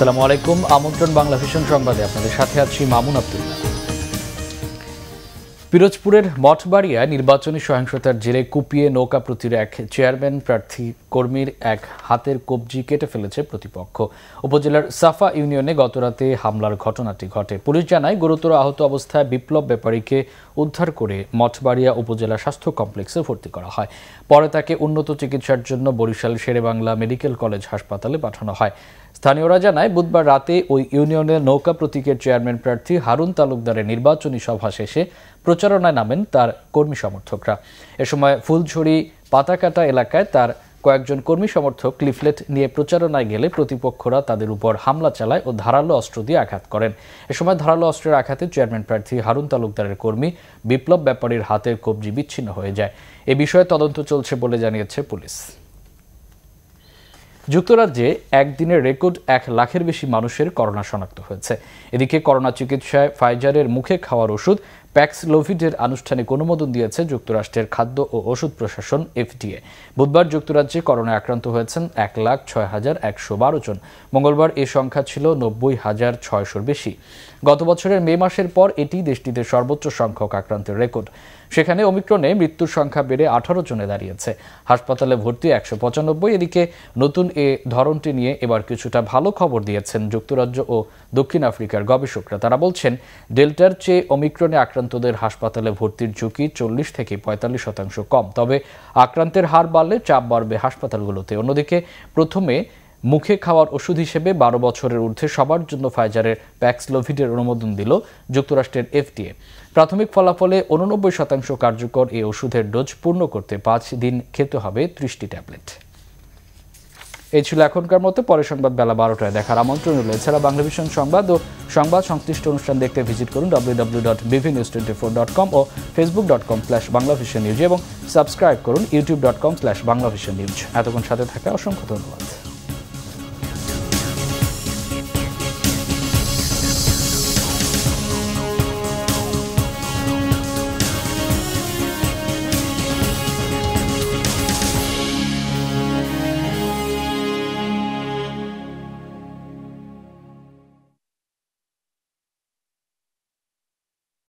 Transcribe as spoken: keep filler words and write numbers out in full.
আসসালামু আলাইকুম। আমন্ত্রণ বাংলা ভিশন সংবাদে আপনাদের সাথে আছি মামুন আব্দুল্লাহ। পিরোজপুরের মঠবাড়িয়ায় নির্বাচনী সহিংসতার জেরে কুপিয়ে নৌকা প্রতীর এক চেয়ারম্যান প্রার্থী কর্মীর এক হাতের কবজি কেটে ফেলেছে প্রতিপক্ষ। উপজেলার সাফা ইউনিয়নে গতরাতে হামলার ঘটনাটি ঘটে। পুলিশ জানায় গুরুতর আহত অবস্থায় বিপ্লব ব্যাপারীকে উদ্ধার করে মঠবাড়িয়া উপজেলা স্বাস্থ্য কমপ্লেক্সে ভর্তি করা হয়। পরে তাকে উন্নত চিকিৎসার জন্য বরিশাল শেরেবাংলা মেডিকেল কলেজ হাসপাতালে পাঠানো হয়। স্থানীয়রা জানায় বুধবার রাতে ওই ইউনিয়নের নৌকা প্রতীকের চেয়ারম্যান প্রার্থী হারুন তালুকদারের নির্বাচনী সভা শেষে প্রচারণায় নামেন তার কর্মী সমর্থকরা। এ সময় ফুলঝুড়ি পাতাকাটা এলাকায় তার কয়েকজন কর্মী সমর্থক লিফলেট নিয়ে প্রচারণায় গেলে প্রতিপক্ষরা তাদের উপর হামলা চালায় ও ধারালো অস্ত্র দিয়ে আঘাত করেন। এ সময় ধারালো অস্ত্রের আঘাতে চেয়ারম্যান প্রার্থী হারুন তালুকদারের কর্মী বিপ্লব ব্যাপারীর হাতের কবজি বিচ্ছিন্ন হয়ে যায়। এ বিষয়ে তদন্ত চলছে বলে জানিয়েছে পুলিশ। যুক্তরাজ্যে একদিনের রেকর্ড এক লাখের বেশি মানুষের করোনা শনাক্ত হয়েছে। এদিকে করোনা চিকিৎসায় ফাইজারের মুখে খাওয়ার ওষুধ প্যাক্সলোভিডের আনুষ্ঠানিক অনুমোদন দিয়েছে যুক্তরাষ্ট্রের খাদ্য ও ওষুধ প্রশাসন এফডিএ। বুধবার যুক্তরাজ্যে করোনায় আক্রান্ত হয়েছেন এক লাখ ছয় হাজার একশো বারো জন। মঙ্গলবার এই সংখ্যা ছিল নব্বই হাজার ছয়শোর বেশি। গত বছরের মে মাসের পর এটি দেশটিতে সর্বোচ্চ সংখ্যক আক্রান্তের রেকর্ড। সেখানে ওমিক্রনে মৃত্যুর সংখ্যা বেড়ে আঠারো জনে দাঁড়িয়েছে। হাসপাতালে ভর্তি একশো পঁচানব্বই। এদিকে নতুন এ ধরনটি নিয়ে এবার কিছুটা ভালো খবর দিয়েছেন যুক্তরাজ্য ও দক্ষিণ আফ্রিকার গবেষকরা। তারা বলছেন ডেল্টার চেয়ে ওমিক্রনে আক্রান্তদের হাসপাতালে ভর্তির ঝুঁকি চল্লিশ থেকে পঁয়তাল্লিশ শতাংশ কম। তবে আক্রান্তের হার বাড়লে চাপ বাড়বে হাসপাতালগুলোতে। অন্যদিকে প্রথমে মুখে খাওয়ার ওষুধ হিসেবে বারো বছরের ঊর্ধ্বে সবার জন্য ফাইজারের প্যাক্সলোভিডের অনুমোদন দিল যুক্তরাষ্ট্রের এফডিএ। প্রাথমিক ফলাফলে উননব্বই শতাংশ কার্যকর এই ওষুধের ডোজ পূর্ণ করতে পাঁচ দিন খেতে হবে ত্রিশটি ট্যাবলেট। এই ছিল এখনকার মতো। পরে সংবাদ বেলা বারোটায় দেখার আমন্ত্রণ রইল। এছাড়া বাংলা ভিশন সংবাদ ও সংবাদ সংশ্লিষ্ট অনুষ্ঠান দেখতে ভিজিট করুন W W W dot BV news twenty four dot com ও Facebook dot com slash Bangla vision news এবং সাবস্ক্রাইব করুন YouTube dot com slash Bangla vision news. এতক্ষণ সাথে থাকা অসংখ্য ধন্যবাদ।